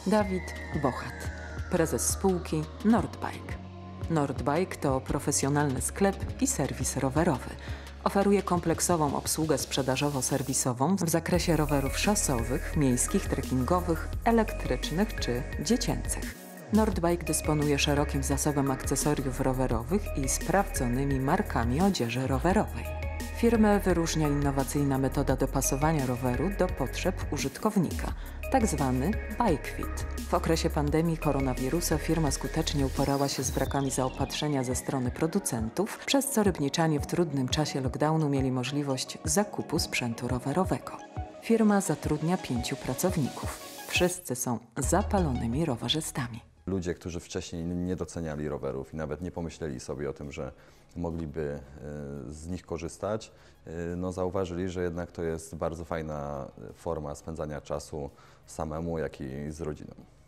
Dawid Bochat, prezes spółki Nordbike. Nordbike to profesjonalny sklep i serwis rowerowy. Oferuje kompleksową obsługę sprzedażowo-serwisową w zakresie rowerów szasowych, miejskich, trekkingowych, elektrycznych czy dziecięcych. Nordbike dysponuje szerokim zasobem akcesoriów rowerowych i sprawdzonymi markami odzieży rowerowej. Firmę wyróżnia innowacyjna metoda dopasowania roweru do potrzeb użytkownika, tzw. bike fit. W okresie pandemii koronawirusa firma skutecznie uporała się z brakami zaopatrzenia ze strony producentów, przez co rybniczanie w trudnym czasie lockdownu mieli możliwość zakupu sprzętu rowerowego. Firma zatrudnia 5 pracowników. Wszyscy są zapalonymi rowerzystami. Ludzie, którzy wcześniej nie doceniali rowerów i nawet nie pomyśleli sobie o tym, że mogliby z nich korzystać, no zauważyli, że jednak to jest bardzo fajna forma spędzania czasu samemu, jak i z rodziną.